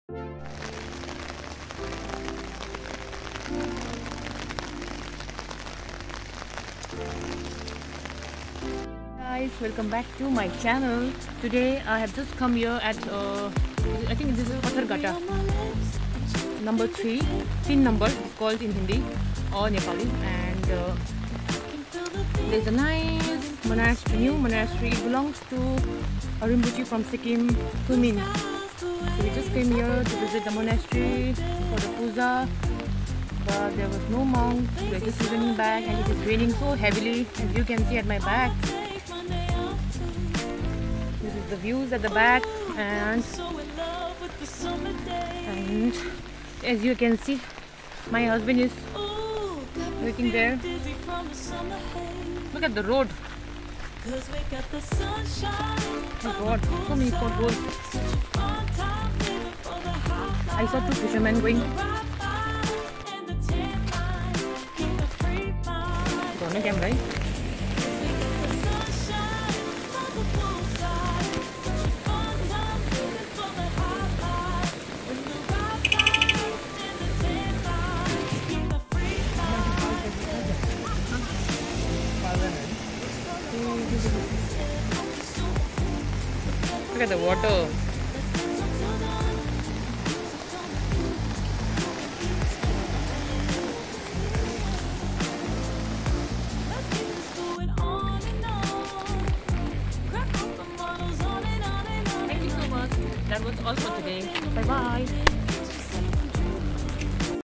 Guys, welcome back to my channel. Today I have just come here at I think this is pathargatta number 3, tin number it's called in Hindi or Nepali, and there's a nice monastery, new monastery. It belongs to a Rinpoche from Sikkim, Kumin. So we just came here to visit the monastery for the puja, but there was no monk. We are just returning back and it is raining so heavily, as you can see at my back. This is the views at the back, and as you can see, my husband is waiting there. Look at the road. Oh God, so many potholes. I saw 2 fishermen going. Don't know, right? Look at the water. Thank you so much. That was all for today. Bye bye.